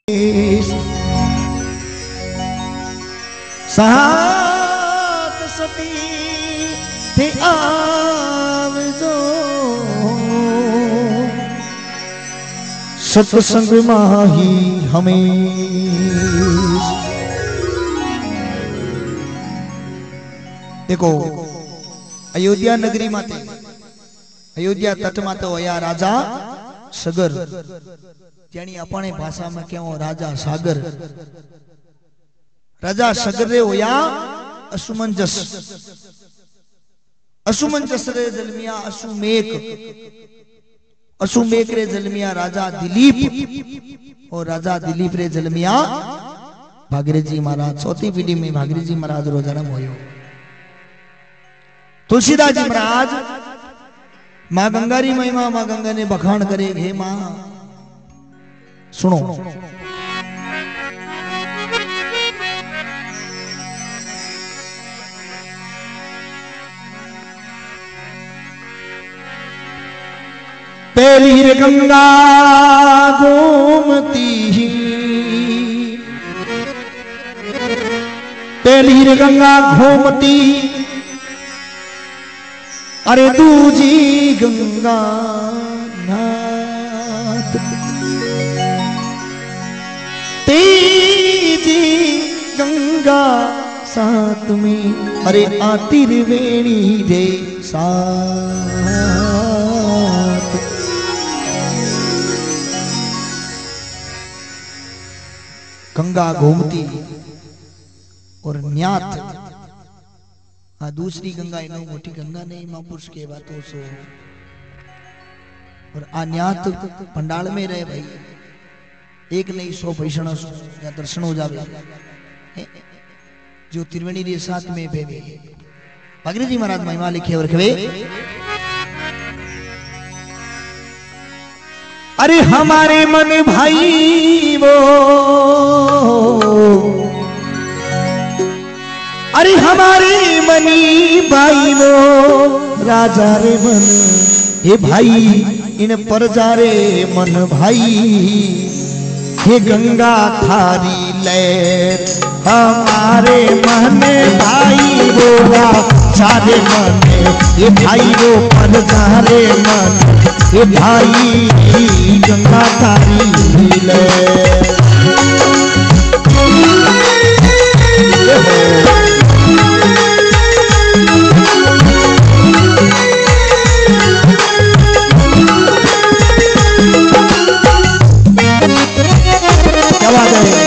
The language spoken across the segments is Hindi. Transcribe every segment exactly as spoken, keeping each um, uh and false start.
साथ सती थे आवजो सत्संग माही हमें। देखो अयोध्या नगरी माते अयोध्या तट माते होया राजा सगर, जेनी अपने भाषा में क्यों राजा सागर। राजा सगर रे होया असुमंजस, असुमंजस रे जलमिया असुमेक, असुमेक रे जलमिया राजा दिलीप, और राजा दिलीप रे जलमिया भागीरथी महाराज। चौथी पीढ़ी में भागीरथी महाराज रो जन्म होयो। तुलसीदास जी महाराज मां गंगा री महिमा, मां गंगा ने बखान करे। हे मां सुनो, पहली रे गंगा गोमती, पहली रे गंगा गोमती, अरे दूजी गंगा नाथ, तीजी गंगा साथ में, अरे आती वेणी रे साथ। गंगा गोमती और न्यात, हाँ दूसरी गंगा इनो मोटी गंगा नहीं महापुरुष के बातों सो। और आन्यात पंडाल में रहे भाई, एक नहीं सौ भैषण या दर्शन हो जावे, जो त्रिवेणी के साथ में बेबे। भागीरथी महाराज महिमा लिखे और रखवे, अरे हमारे मन भाई वो, अरे हमारे मनी भाई वो राजा रे मन, हे भाई इन पर जा रे मन भाई। हे गंगा थारी लैर हमारे मन भाई वो राजा रे मन, हे भाई वो पर जा रे मन, हे भाई गंगा थारी लैर। क्या बात है?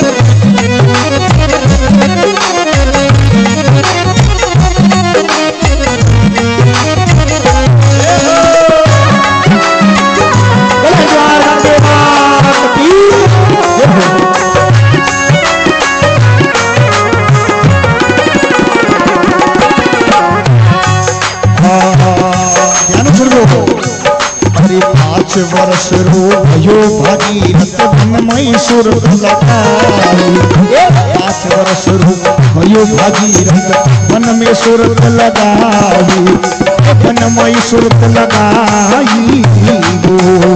पांच वर्ष रो भयो भागीरथ वन मैसूर लगाई, पांच वर्ष रो भयो भागीरथ वन में सुरत लगाई, वन में सुरत लगाई वो।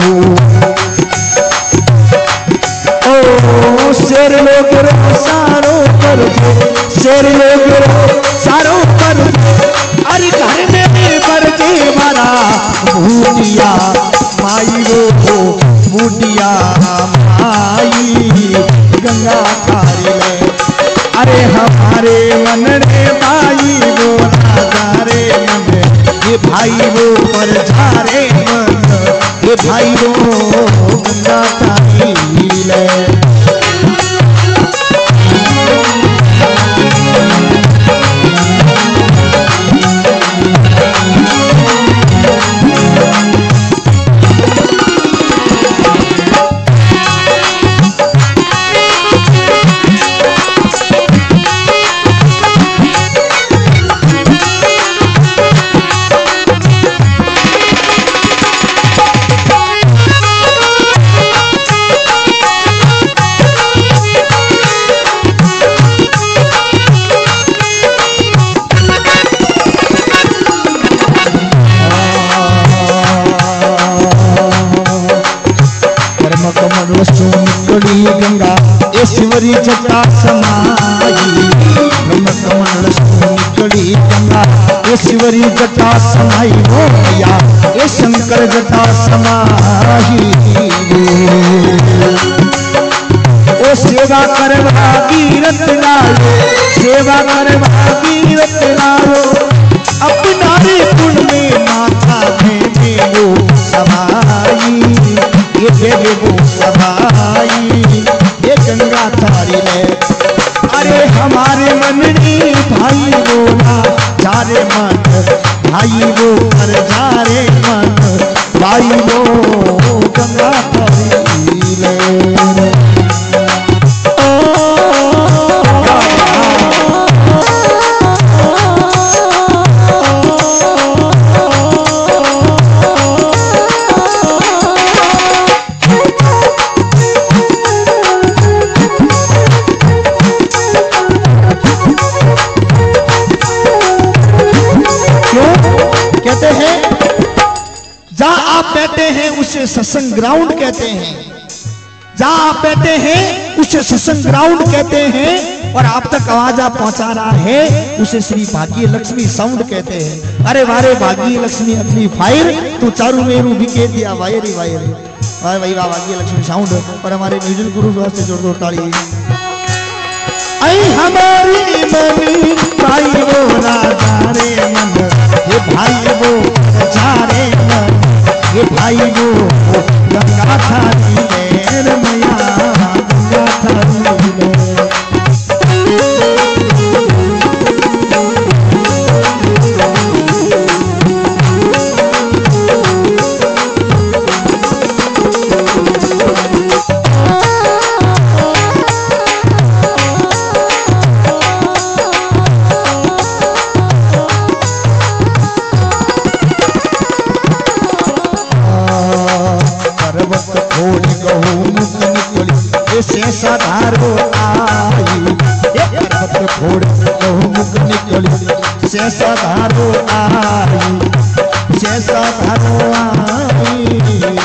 ओ शेर लोग रो सारो कर, शेर लोग रो सारो कर, अरे घर में बरजे मारा भूतिया माई रो बूटिया माई गंगा थारी ले। अरे हमारे मन रे भाई वो राजा रे मन, ये भाई वो पर जा रे मन, ये भाई वो गंगा थारी ले। सुंदरी जटा समाई वो मैया ये शंकर जटा समाई ओ सेवा करवा कीरत लालो सेवा करवा कीरत लालो अपना रे कुंड में माथा में वो समाई ये देवे वो समाई ये गंगा थारी ले अरे हमारे मननी भाई बोला जा रे मन भाई वो कर जा रे मन भाई वो गंगा थारी ले उसे सत्संग ग्राउंड कहते हैं। जहां आप बैठे हैं उसे सत्संग ग्राउंड कहते हैं और आप तक आवाज आप पहुंचा रहा है उसे श्री भाग्य लक्ष्मी साउंड कहते हैं। अरे वारे भाग्य लक्ष्मी अपनी फायर तू चारू मेरू बिके दिया वायरी वायरी वाह भाई वाह भाग्य लक्ष्मी साउंड। और हमारे म्यूजिक गुरु से जोर जोर ताली। आई हमारी मनी भाई वो राजा रे मन ये भाई वो जा रे मन ये भाई वो गंगा थारी ले मैया गंगा थारी ले साधारो आई पर्वत फोड़ गहू मुख निकली से साधारो आई से साधारो आई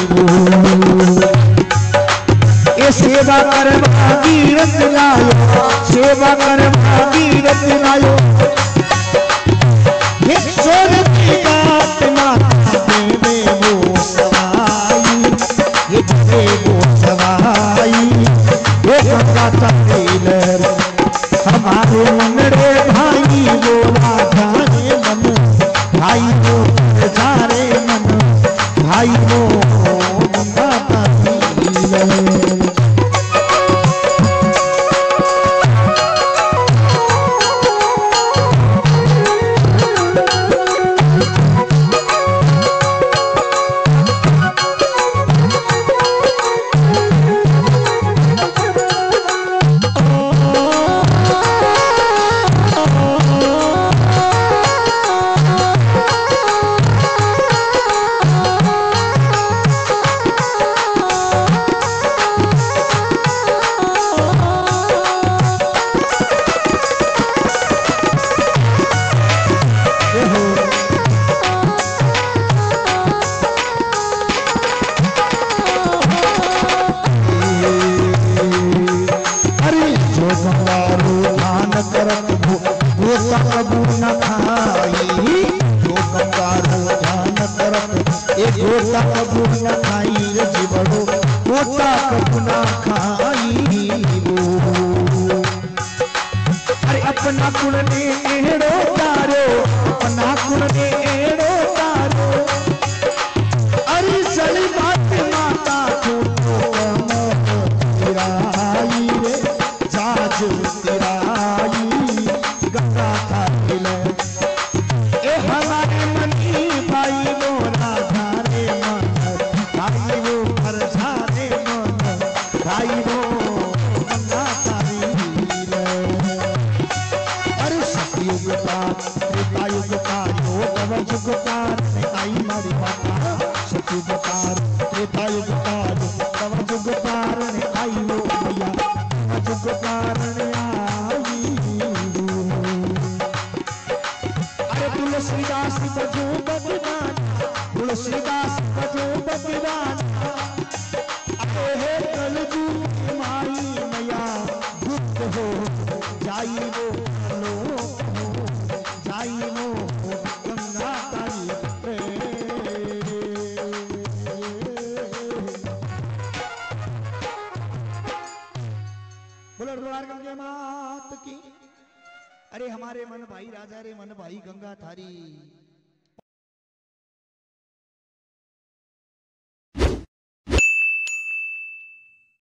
ये सेवा करवा कीरत लायो सेवा करवा कीरत लायो ये सोन की बात माता देवे वो सवाई ये देवे वो सवाई हमारे मनरे भाई बोला जाने मन भाई वो जा रे मन भाई वो अपना कुल ने एड़ो तारो अपना कुल ने एड़ो तारो अरे सली बात माता छोटो तेराई रे जाज तेराई गंगा थारी ले ए हमारे मनी भाई वो राधा रे मन भाई वो घर झारे मन भाई वो गंगा थारी ले युग का त्रेता युग का योग युग का आई मारी माता सतयुग का त्रेता युग का योग युग का आई वो भैया युग का आई अरे तुलसीदास बजो बलिदान तुलसीदास बजो बलिदान अरे कलजू माई मैया गुप्त हो जाई वो लो जाई वो गंगा अरे हमारे मन भाई राजा रे मन भाई गंगा थारी।